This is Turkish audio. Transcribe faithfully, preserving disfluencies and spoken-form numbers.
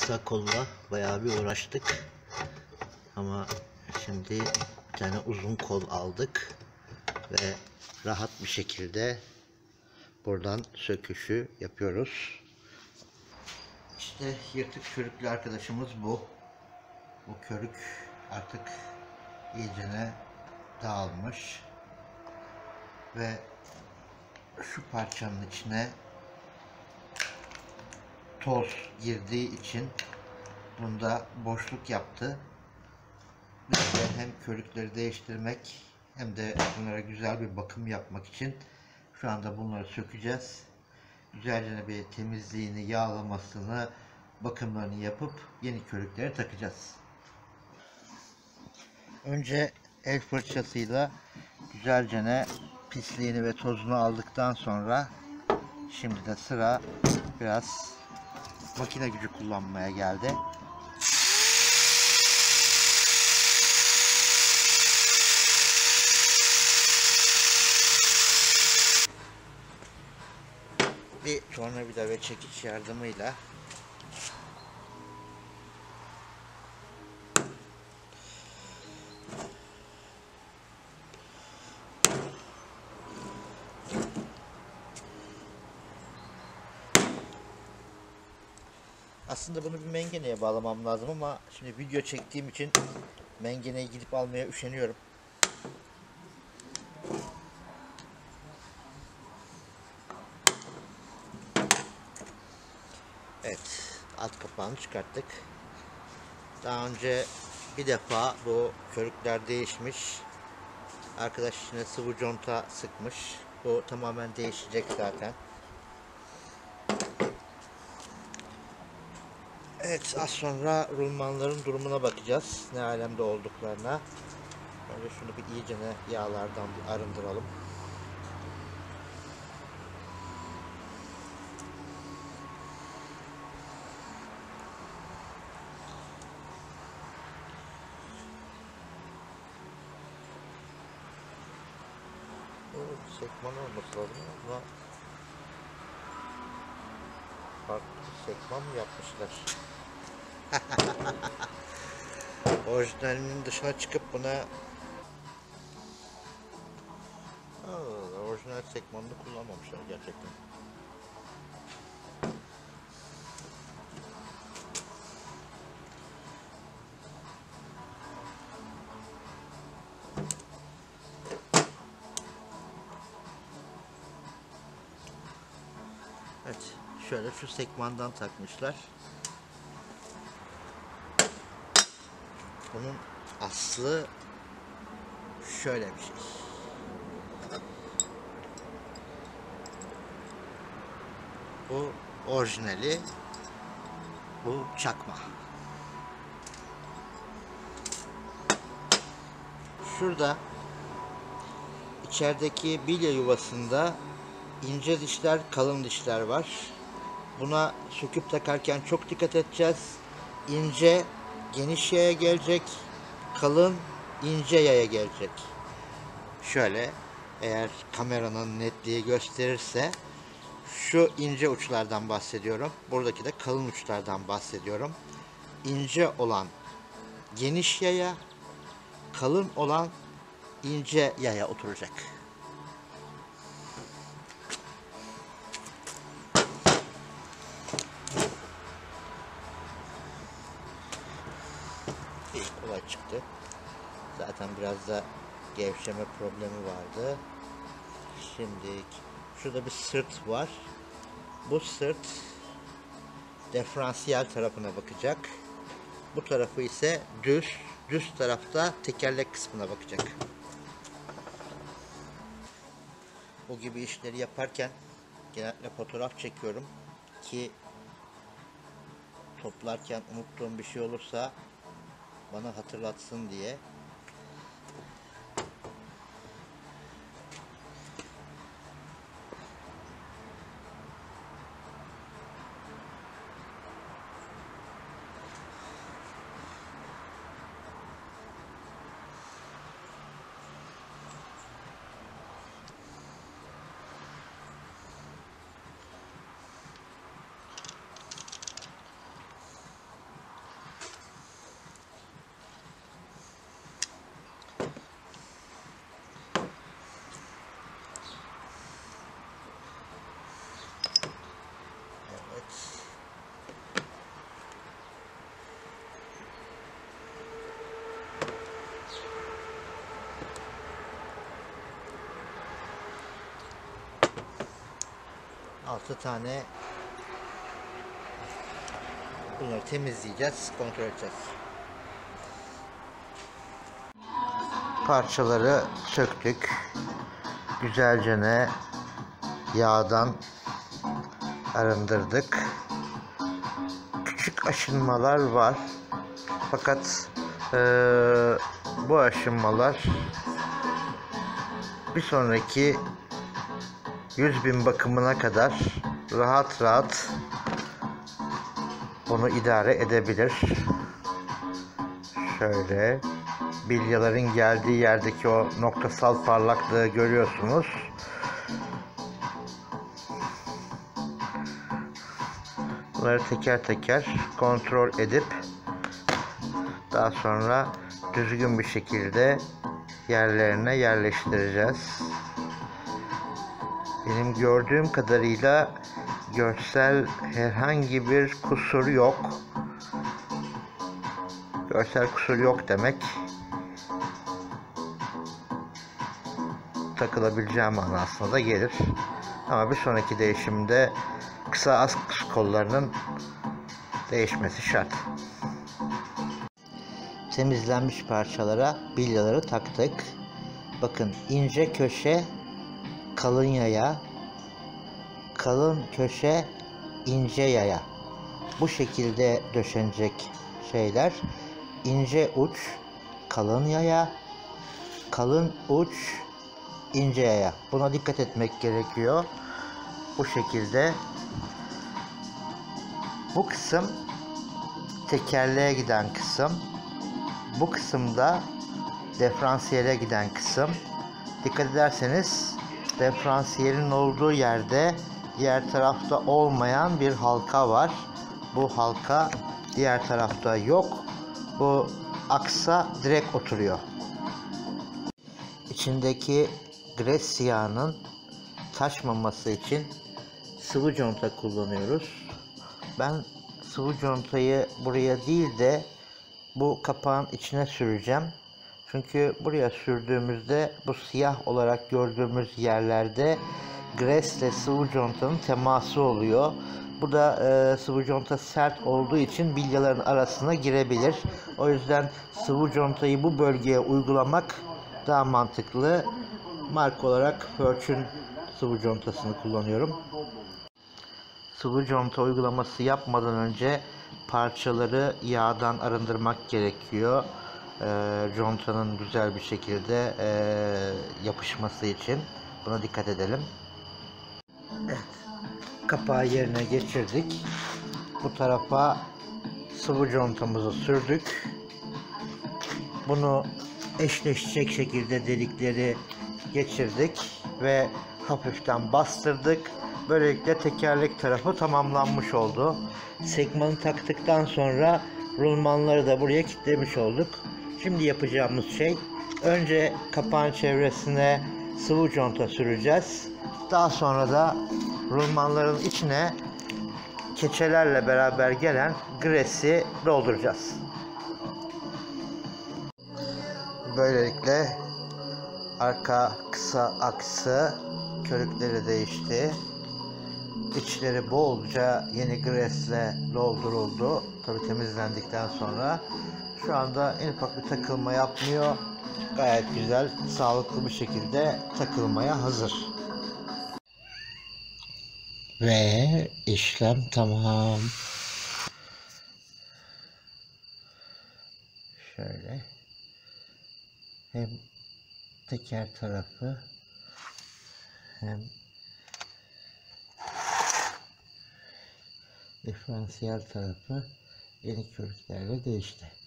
kısa kolla bayağı bir uğraştık. Ama şimdi bir tane uzun kol aldık ve rahat bir şekilde buradan söküşü yapıyoruz. İşte yırtık körüklü arkadaşımız bu. Bu körük artık iyicene dağılmış ve şu parçanın içine toz girdiği için bunda boşluk yaptı. Biz de hem körükleri değiştirmek hem de bunlara güzel bir bakım yapmak için şu anda bunları sökeceğiz. Güzelce bir temizliğini, yağlamasını, bakımlarını yapıp yeni körükleri takacağız. Önce el fırçasıyla güzelce pisliğini ve tozunu aldıktan sonra şimdi de sıra biraz makine gücü kullanmaya geldi. Bir tornavida ve çekiç yardımıyla aslında bunu bir mengeneye bağlamam lazım ama şimdi video çektiğim için mengeneye gidip almaya üşeniyorum. Evet, alt kapağını çıkarttık. Daha önce bir defa bu körükler değişmiş. Arkadaş içine sıvı conta sıkmış. Bu tamamen değişecek zaten. Evet, az sonra rulmanların durumuna bakacağız. Ne alemde olduklarına. Önce şunu bir iyice yağlardan bir arındıralım. Sekman olması lazım ama farklı sekman mı yapmışlar? Orijinalinin dışına çıkıp buna Allah, orijinal sekmanını kullanmamışlar gerçekten. Evet, şöyle şu sekmandan takmışlar. Bunun aslı şöyle bir şey. Bu orijinali, bu çakma. Şurada içerideki bilye yuvasında ince dişler, kalın dişler var. Buna söküp takarken çok dikkat edeceğiz. İnce geniş yaya gelecek, kalın ince yaya gelecek. Şöyle, eğer kameranın netliği gösterirse şu ince uçlardan bahsediyorum. Buradaki de kalın uçlardan bahsediyorum. İnce olan geniş yaya, kalın olan ince yaya oturacak. İyi, kolay çıktı. Zaten biraz da gevşeme problemi vardı. Şimdi şurada bir sırt var. Bu sırt diferansiyel tarafına bakacak. Bu tarafı ise düz. Düz tarafta tekerlek kısmına bakacak. Bu gibi işleri yaparken genellikle fotoğraf çekiyorum ki toplarken unuttuğum bir şey olursa bana hatırlatsın diye. altı tane. Bunları temizleyeceğiz, kontrol edeceğiz. Parçaları söktük. Güzelce ne yağdan arındırdık. Küçük aşınmalar var. Fakat ee, bu aşınmalar bir sonraki yüz bin bakımına kadar rahat rahat bunu idare edebilir. Şöyle bilyaların geldiği yerdeki o noktasal parlaklığı görüyorsunuz. Bunları teker teker kontrol edip daha sonra düzgün bir şekilde yerlerine yerleştireceğiz. Benim gördüğüm kadarıyla görsel herhangi bir kusur yok. Görsel kusur yok demek takılabileceğim manasına da gelir. Ama bir sonraki değişimde kısa askı kollarının değişmesi şart. Temizlenmiş parçalara bilyaları taktık. Bakın, ince köşe kalın yaya, kalın köşe ince yaya. Bu şekilde döşenecek şeyler. İnce uç kalın yaya, kalın uç ince yaya. Buna dikkat etmek gerekiyor. Bu şekilde. Bu kısım tekerleğe giden kısım. Bu kısımda diferansiyele giden kısım. Dikkat ederseniz diferansiyelin olduğu yerde diğer tarafta olmayan bir halka var. Bu halka diğer tarafta yok. Bu aksa direkt oturuyor. İçindeki gres yağının taşmaması için sıvı conta kullanıyoruz. Ben sıvı contayı buraya değil de bu kapağın içine süreceğim. Çünkü buraya sürdüğümüzde bu siyah olarak gördüğümüz yerlerde gresle sıvı contanın teması oluyor. Bu da e, sıvı conta sert olduğu için bilyaların arasına girebilir. O yüzden sıvı contayı bu bölgeye uygulamak daha mantıklı. Marka olarak Fortune sıvı contasını kullanıyorum. Sıvı conta uygulaması yapmadan önce parçaları yağdan arındırmak gerekiyor. E, contanın güzel bir şekilde e, yapışması için. Buna dikkat edelim. Evet. Kapağı yerine geçirdik. Bu tarafa sıvı contamızı sürdük. Bunu eşleşecek şekilde delikleri geçirdik ve hafiften bastırdık. Böylelikle tekerlek tarafı tamamlanmış oldu. Sekmanı taktıktan sonra rulmanları da buraya kilitlemiş olduk. Şimdi yapacağımız şey, önce kapağın çevresine sıvı conta süreceğiz. Daha sonra da rulmanların içine keçelerle beraber gelen gresi dolduracağız. Böylelikle arka kısa aksı körükleri değişti. İçleri bolca yeni gresle dolduruldu. Tabi temizlendikten sonra. Şu anda en ufak bir takılma yapmıyor. Gayet güzel, sağlıklı bir şekilde takılmaya hazır. Ve işlem tamam. Şöyle. Hem teker tarafı hem diferansiyel tarafı yeni körüklerle değişti.